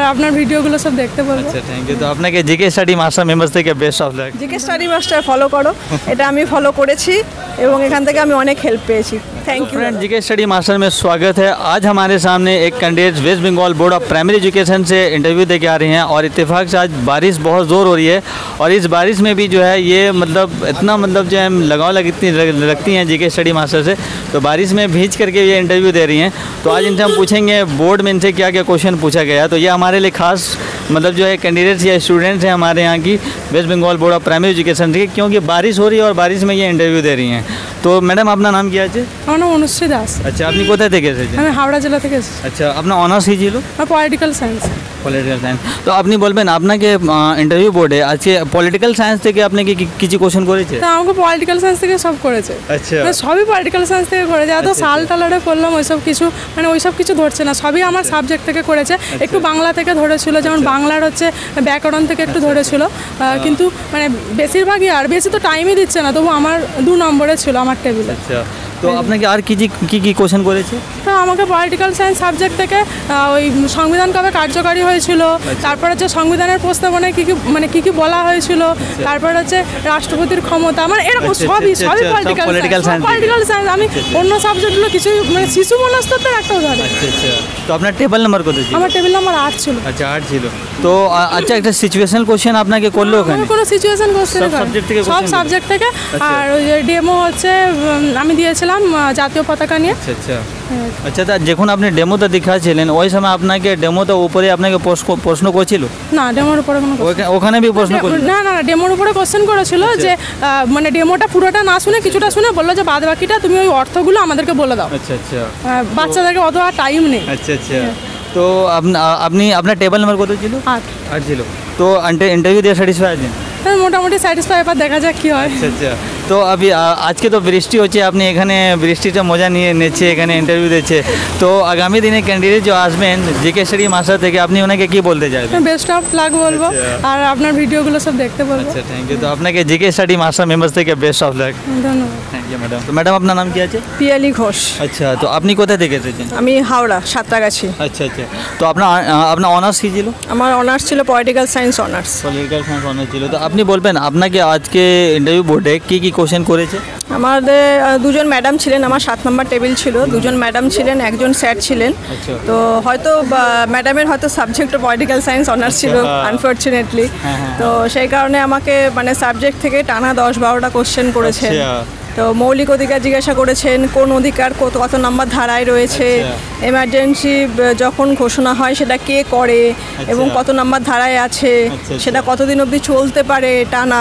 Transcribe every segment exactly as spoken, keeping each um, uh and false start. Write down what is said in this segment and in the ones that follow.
আপনার ভিডিওগুলো সব দেখতে বলবো। আচ্ছা থ্যাংক ইউ। তো আপনাকে জিকে স্টাডি মাস্টার মেম্বার্স থেকে best of luck. GK study master follow করো, এটা আমি ফলো করেছি এবং এখান থেকে আমি অনেक हेल्प পেয়েছি। Thank you friend, GK study master में स्वागत है। आज हमारे सामने एक candidate West Bengal board of primary education से इंटरव्यू दे के आ रही हैं और इत्तेफाक से आज बारिश बहुत ज़ोर हो रही है और इस बारिश में भी जो है ये मतलब इतना मतलब जो है लगाव लगती लगती हैं जीके स्टडी मास्टर से, तो बारिश में भीज करके ये इंटरव्यू दे रही हैं। तो आज इनसे हम पूछेंगे बोर्ड में इनसे क्या क्या क्वेश्चन पूछा गया। तो ये हमारे लिए खास मतलब जो है कैंडिडेट्स या स्टूडेंट्स हैं हमारे यहाँ की West Bengal board of primary education से, क्योंकि बारिश हो रही है और बारिश में ये इंटरव्यू दे रही हैं। तो मैडम अपना नाम क्या है? আমার নাম অনুশ্রী দাস। আচ্ছা, আপনি কোথা থেকে এসেছেন? আমি হাওড়া জেলা থেকে এসেছি। আচ্ছা, আপনার অনার্স কি ছিল? আমার পলিটিক্যাল সায়েন্স। Political science. তো আপনি বলবেন আপনাকে ইন্টারভিউ বোর্ডে আজকে পলিটিক্যাল সায়েন্স থেকে আপনি কি কিছু কোশ্চেন করেছে? তা আমাকে পলিটিক্যাল সায়েন্স থেকে সব করেছে। আচ্ছা, মানে সবই পলিটিক্যাল সায়েন্স থেকে করেছে। এত সাল টালারে করলাম ওইসব কিছু মানে ওইসব কিছু ধরছে না, সবই আমার সাবজেক্ট থেকে করেছে। একটু বাংলা থেকে ধরেছিল, যেমন বাংলার হচ্ছে ব্যাকরণ থেকে একটু ধরেছিল, কিন্তু মানে বেশিরভাগই আর বেশি তো টাইমই দিচ্ছে না, তবু আমার দু নম্বরে ছিল আমার টেবিলে। আচ্ছা, তো আপনাকে আর কি কি কি কোশ্চেন করেছে? তো আমাকে পলিটিক্যাল সায়েন্স সাবজেক্ট থেকে ওই সংবিধান কবে কার্যকারী হয়েছিল, তারপর হচ্ছে সংবিধানের প্রস্তাবনায় কী কী মানে কী কী বলা হয়েছিল, তারপর হচ্ছে রাষ্ট্রপতির ক্ষমতা, মানে এরকম সবই সবই পলিটিক্যাল সায়েন্স। পলিটিক্যাল সায়েন্স আমি অন্য সাবজেক্টগুলো কিছু মানে শিশু মনস্তত্ত্বের একটা উদাহরণ। আচ্ছা আচ্ছা, তো আপনার টেবিল নাম্বার কত ছিল? আমার টেবিল নাম্বার আট ছিল। আচ্ছা, আট ছিল। তো আচ্ছা, একটা সিচুয়েশনাল কোশ্চেন আপনাকে করলো ওখানে? কোনো সিচুয়েশন কোশ্চেন সব সাবজেক্ট থেকে। আর ওই ডেমো হচ্ছে আমি দিয়েছিলাম জাতীয় পতাকা নিয়ে। আচ্ছা আচ্ছা আচ্ছা, তা যখন আপনি ডেমোটা দেখাচ্ছিলেন ওই সময় আপনাকে ডেমোটা উপরে আপনাকে প্রশ্ন করেছিল? না, ডেমোর উপরে কোনো ওখানে বি প্রশ্ন করেছিল? না না, ডেমোর উপরে কোশ্চেন করেছিল যে মানে ডেমোটা পুরোটা না শুনে কিছুটা শুনে বললো যে বাদ বাকিটা তুমি ওই অর্থগুলো আমাদেরকে বলে দাও। আচ্ছা আচ্ছা, বাচ্চাদেরকে অত আর টাইম নেই। আচ্ছা আচ্ছা, তো আপনি আপনার টেবিল নাম্বার কত ছিল? আট। আট ছিল। তো ইন্টারভিউ দিয়ে স্যাটিসফাই আছেন? মোটামুটি স্যাটিসফাই, এবার দেখা যাক কি হয়। আচ্ছা আচ্ছা, তো আবি আজকে তো বৃষ্টি হচ্ছে, আপনি এখানে বৃষ্টিটা মজা নিয়ে নিচ্ছে, এখানে ইন্টারভিউ দিচ্ছে, তো আগামী দিনে ক্যান্ডিডেট যে আসবেন জিকে স্টাডি মাস্টার থেকে আপনি ওনাকে কি বলতে চাইবেন? বেস্ট অফ লাক বলবো আর আপনার ভিডিওগুলো সব দেখতে বলবো। আচ্ছা থ্যাংক ইউ। তো আপনাকে জিকে স্টাডি মাস্টার মেম্বার্স থেকে বেস্ট অফ লাক। ধন্যবাদ। Thank you madam. তো ম্যাডাম আপনার নাম কি আছে? পিয়ালি ঘোষ। আচ্ছা, তো আপনি কোথা থেকে এসেছেন? আমি হাওড়া সাঁতরাগাছি। আচ্ছা আচ্ছা, তো আপনার আপনার অনার্স কি ছিল? আমার অনার্স ছিল political science honours. Political science honours ছিল। তো আপনি বলবেন আপনাকে আজকে ইন্টারভিউ বোর্ডে কি কি কোশ্চেন করেছে? আমাদের দুজন ম্যাডাম ছিলেন, আমার সাত নম্বর টেবিল ছিল, দুজন ম্যাডাম ছিলেন, একজন স্যার ছিলেন। তো হয়তো ম্যাডামের হয়তো সাবজেক্ট পলিটিক্যাল সায়েন্স অনার্স ছিল আনফর্চুনেটলি, তো সেই কারণে আমাকে মানে সাবজেক্ট থেকে টানা দশ বারোটা কোশ্চেন করেছেন। তো মৌলিক অধিকার জিজ্ঞাসা করেছেন, কোন অধিকার কত কত নাম্বার ধারায় রয়েছে, এমার্জেন্সি যখন ঘোষণা হয় সেটা কে করে এবং কত নাম্বার ধারায় আছে, সেটা কতদিন অবধি চলতে পারে টানা।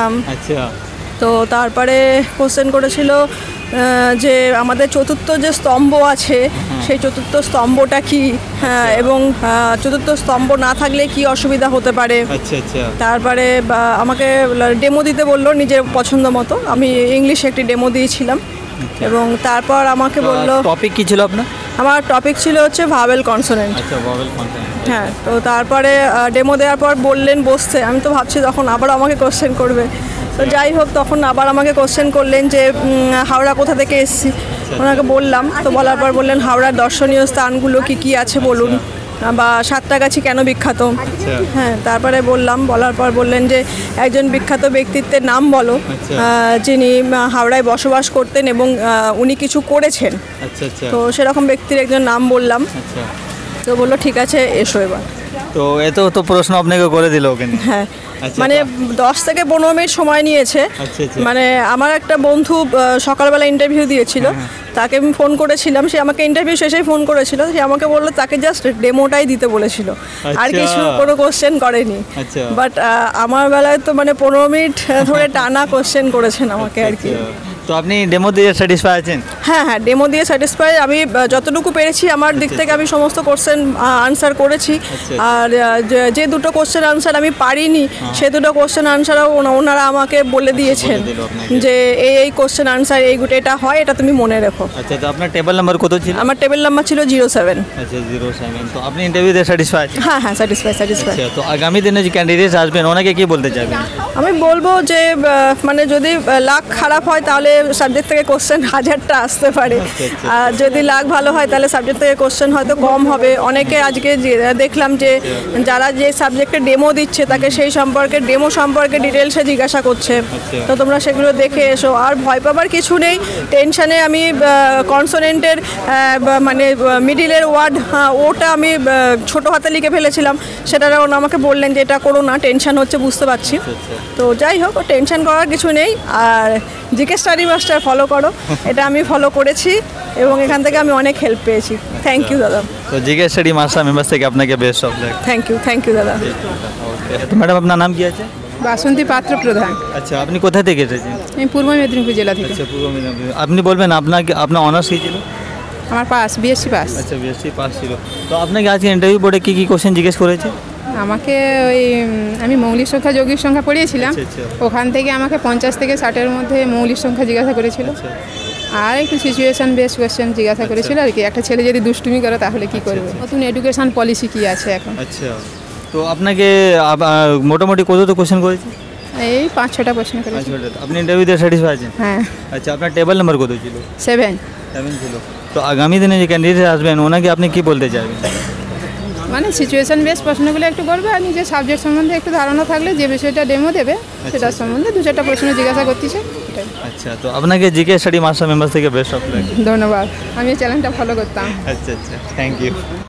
তো তারপরে কোশ্চেন করেছিল যে আমাদের চতুর্থ যে স্তম্ভ আছে সেই চতুর্থ স্তম্ভটা কি, হ্যাঁ, এবং চতুর্থ স্তম্ভ না থাকলে কি অসুবিধা হতে পারে। তারপরে আমাকে ডেমো দিতে বললো নিজের পছন্দ মতো, আমি ইংলিশে একটি ডেমো দিয়েছিলাম এবং তারপর আমাকে বললো টপিক কি ছিল আপনার? আমার টপিক ছিল হচ্ছে ভাওয়েল কনসোনেন্ট। আচ্ছা, ভাওয়েল কনসোনেন্ট। হ্যাঁ, তো তারপরে ডেমো দেওয়ার পর বললেন বসতে, আমি তো ভাবছি তখন আবার আমাকে কোশ্চেন করবে, তো যাই হোক তখন আবার আমাকে কোশ্চেন করলেন যে হাওড়া কোথা থেকে এসেছি, ওনাকে বললাম, তো বলার পর বললেন হাওড়ার দর্শনীয় স্থানগুলো কি কি আছে বলুন, বা সাঁতরাগাছি কেন বিখ্যাত। হ্যাঁ, তারপরে বললাম, বলার পর বললেন যে একজন বিখ্যাত ব্যক্তিত্বের নাম বলো যিনি হাওড়ায় বসবাস করতেন এবং উনি কিছু করেছেন। তো সেরকম ব্যক্তির একজন নাম বললাম, তো বললো ঠিক আছে এসো এবার। তো এত তো প্রশ্ন আপনাকে করে দিল ওখানে? হ্যাঁ, মানে দশ থেকে পনেরো মিনিট সময় নিয়েছে। মানে আমার একটা বন্ধু সকালবেলা ইন্টারভিউ দিয়েছিল, তাকে আমি ফোন করেছিলাম, সে আমাকে ইন্টারভিউ শেষেই ফোন করেছিল, সে আমাকে বললো তাকে জাস্ট ডেমোটাই দিতে বলেছিল, আর কিছু কোনো কোশ্চেন করেনি। বাট আমার বেলায় তো মানে পনেরো মিনিট ধরে টানা কোশ্চেন করেছেন আমাকে আর কি। তো আপনি ডেমো দিয়ে স্যাটিসফাই আছেন? হ্যাঁ হ্যাঁ, ডেমো দিয়ে স্যাটিসফাই, আমি যতটুকু পেরেছি আমার দিক থেকে আমি সমস্ত কোশ্চেন আনসার করেছি। আর যে দুটো কোশ্চেন আনসার আমি পারিনি সে দুটো কোশ্চেন আনসারও ওনারা আমাকে বলে দিয়েছেন যে এই এই কোশ্চেন আনসার এই এটা হয়, এটা তুমি মনে রেখো। আচ্ছা, তো আপনার টেবিল নাম্বার কত ছিল? আমার টেবিল নাম্বার ছিল জিরো সেভেন। আচ্ছা, জিরো সেভেন। তো আপনি ইন্টারভিউ দিয়ে স্যাটিসফাই আছেন? হ্যাঁ হ্যাঁ, স্যাটিসফাই স্যাটিসফাই। তো আগামী দিনে যে ক্যান্ডিডেট আসবেন ওনাকে কি বলতে চাইবেন? আমি বলবো যে মানে যদি লাক খারাপ হয় তাহলে সাবজেক্ট থেকে কোশ্চেন হাজারটা আসতে পারে, আর যদি লাক ভালো হয় তাহলে সাবজেক্ট থেকে কোশ্চেন হয়তো কম হবে। অনেকে আজকে যে- দেখলাম যে যারা যে সাবজেক্টে ডেমো দিচ্ছে তাকে সেই সম্পর্কে ডেমো সম্পর্কে ডিটেলসে জিজ্ঞাসা করছে, তো তোমরা সেগুলো দেখে এসো। আর ভয় পাবার কিছু নেই, টেনশানে আমি কনসোনেন্টের মানে মিডিলের ওয়ার্ড ওটা আমি আহ, ছোটো হাতে লিখে ফেলেছিলাম, সেটা ওরা আমাকে বললেন যে এটা করো না, টেনশন হচ্ছে বুঝতে পারছি। তো যাই হোক, টেনশন করার কিছু নেই। আর জিকে স্টাডি মাস্টার ফলো করো, এটা আমি ফলো করেছি এবং এখান থেকে আমি অনেক হেল্প পেয়েছি। থ্যাংক ইউ দাদা। तो জিকে স্টাডি মাস্টার মেম্বার থেকে আপনাকে best of luck. Thank you, thank you দাদা। তো ম্যাডাম আপনার নাম কি আছে? বাসন্তী পাত্র প্রধান। আচ্ছা, আপনি কোথা থেকে এসেছেন? আমি পূর্ব মেদিনীপুর জেলা থেকে। আচ্ছা, পূর্ব মেদিনীপুর। আপনি বলবেন আপনার আপনার অনার্স কী ছিল? আমার পাস বিএসসি পাস। আচ্ছা, বিএসসি পাস ছিল। তো আপনাকে আজকে ইন্টারভিউ বোর্ডে কী কী কোশ্চেন জিজ্ঞেস করেছে? আমাকে ওই উম, আমি মৌলিক সংখ্যা যৌগিক সংখ্যা পড়িয়েছিলাম, আচ্ছা, আচ্ছা। ওখান থেকে আমাকে পঞ্চাশ থেকে ষাটের মধ্যে মৌলিক সংখ্যা জিজ্ঞাসা করেছিল, আর একটু সিচুয়েশন বেস কোশ্চেন জিজ্ঞাসা করেছিল আর কি। একটা ছেলে যদি দুষ্টুমি করে তাহলে কি করবে, নতুন এডুকেশন পলিসি কি আছে এখন। আচ্ছা, তো আপনাকে আপ- আহ, মোটামুটি কত তো কোশ্চেন করেছে? এই পাঁচ ছটা প্রশ্ন করেছি। আচ্ছা, আপনি ইন্টারভিউ দিয়ে স্যাটিসফাই আছেন? হ্যাঁ, আচ্ছা, আপনার টেবিল নাম্বার কত ছিল? সেভেন। সেভেন ছিল। তো আগামী দিনে যে ক্যান্ডিডেট আসবেন ওনাকে আপনি কি বলতে চাইবেন? মানে সিচুয়েশন বেস প্রশ্নগুলো একটু করবে, আর নিজের সাবজেক্ট সম্বন্ধে একটু ধারণা থাকলে যে বিষয়টা ডেমো দেবে সেটার সম্বন্ধে দু চারটা প্রশ্ন জিজ্ঞাসা করতেছে, এটাই। আচ্ছা, তো আপনাকে জিকে স্টাডি মাস্টার মেম্বার থেকে বেস্ট অফ লাক। ধন্যবাদ, আমি এই চ্যানেলটা ফলো করতাম। আচ্ছা আচ্ছা, থ্যাংক ইউ।